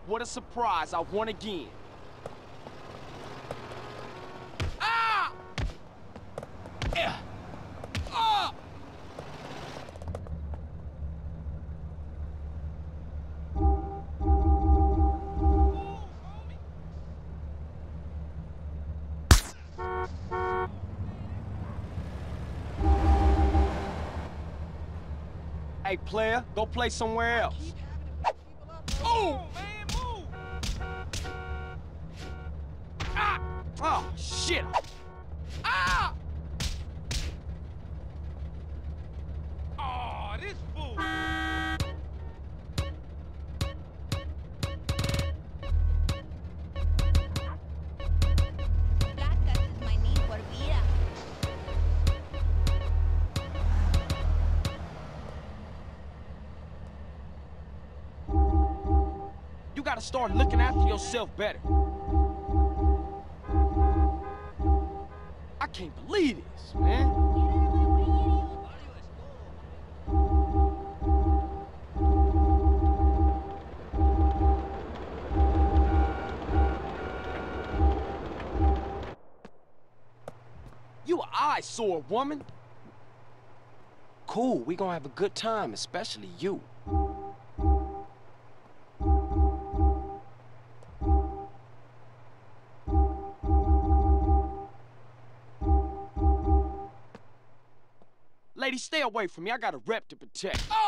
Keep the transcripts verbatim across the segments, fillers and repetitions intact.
What a surprise, I won again. Ah! Yeah. Ah! Hey, player, go play somewhere else. Oh! Ah! Oh, shit! Ah! Oh, this fool! Placas is my name por vida. You gotta start looking after yourself better. I can't believe this, man. You an eyesore, woman. Cool, we gonna have a good time, especially you. Lady, stay away from me. I got a rep to protect. Oh!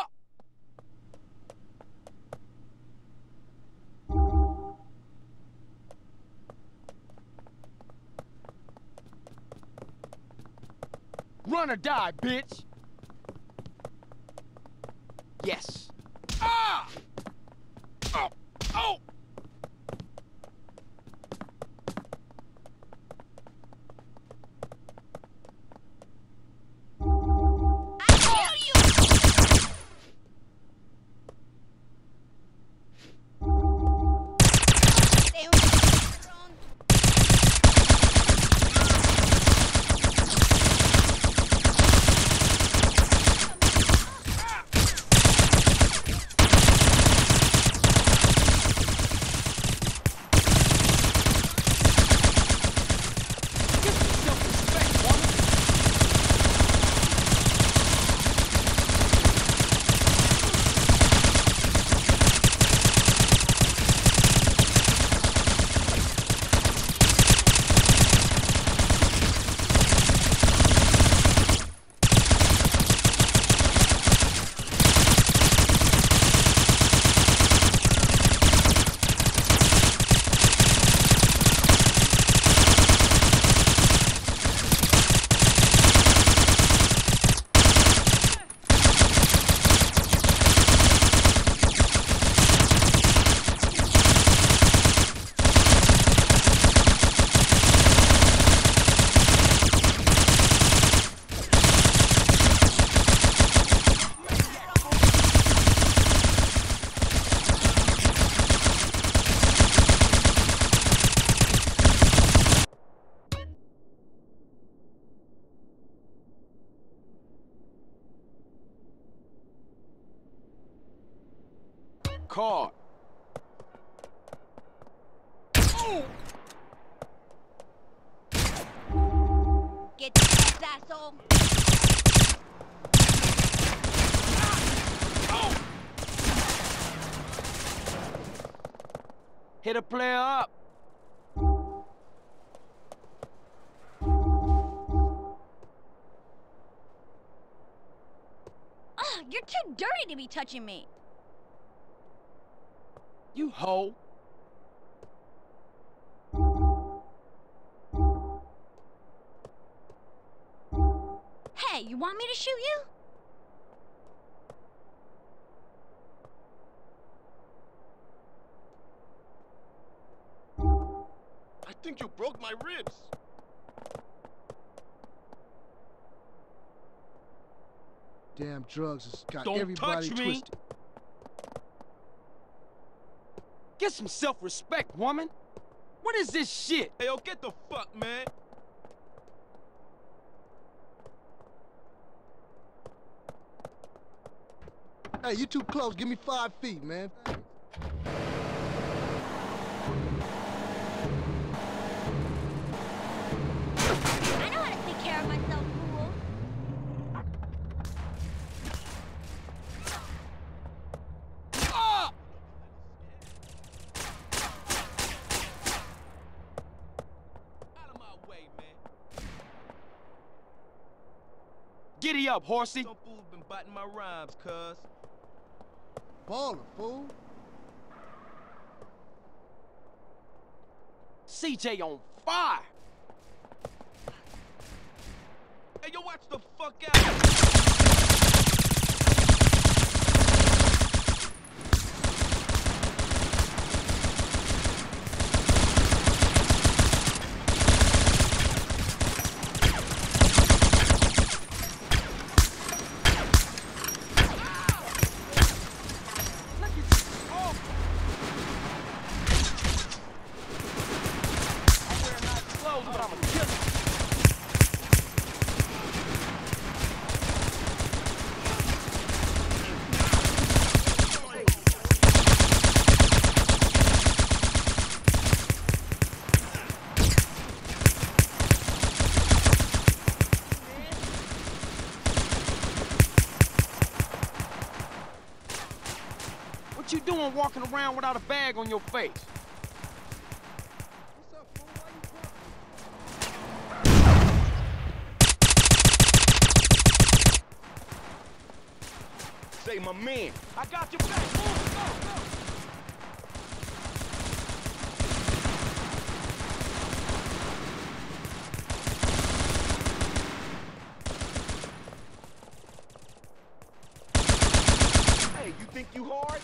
Run or die, bitch. Yes. Ah! Oh! Oh! Card. Oh! Get your ass, asshole. Oh! Hit a player up. Ugh, you're too dirty to be touching me. You hoe. Hey, you want me to shoot you? I think you broke my ribs. Damn drugs has got Don't everybody touch me. twisted. Get some self-respect, woman. What is this shit? Hey, yo, get the fuck, man. Hey, you too close. Give me five feet, man. Giddy up, horsey. Some fool been biting my rhymes, cuz. Baller, fool. C J on fire. Hey, yo, watch the fuck out. Look at you. Oh. I'm wearing nice clothes, but I'm a killer. What you doing walking around without a bag on your face? What's up, fool? Why you talking? Say, my man. I got your back. Move, go, go. Hey, you think you hard?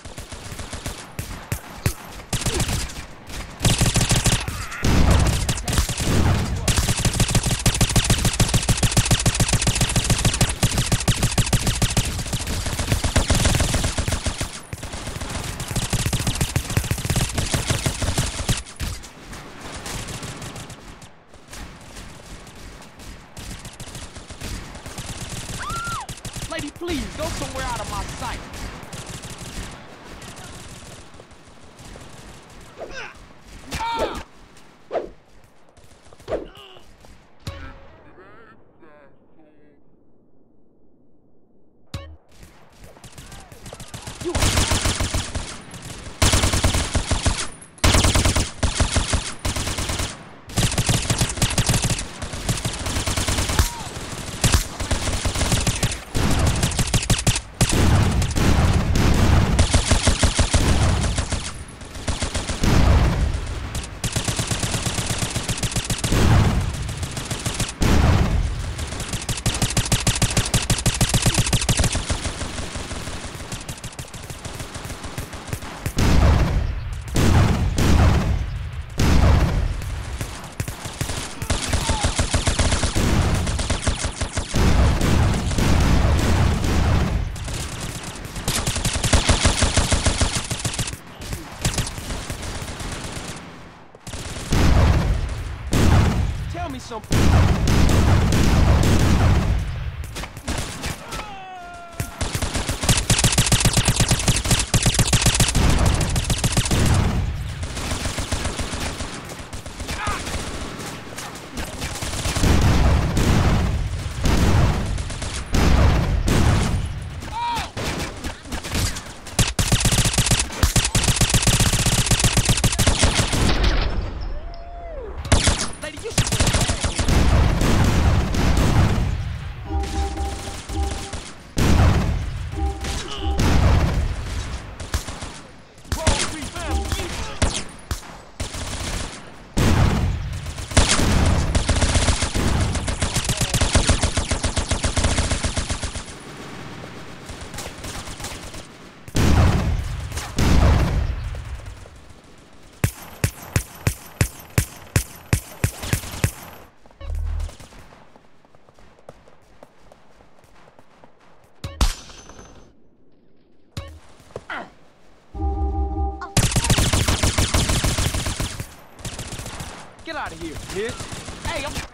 Lady, please, go somewhere out of my sight. Ah! You tell me something. Lady, you should Get out of here, bitch. Hey, I'm...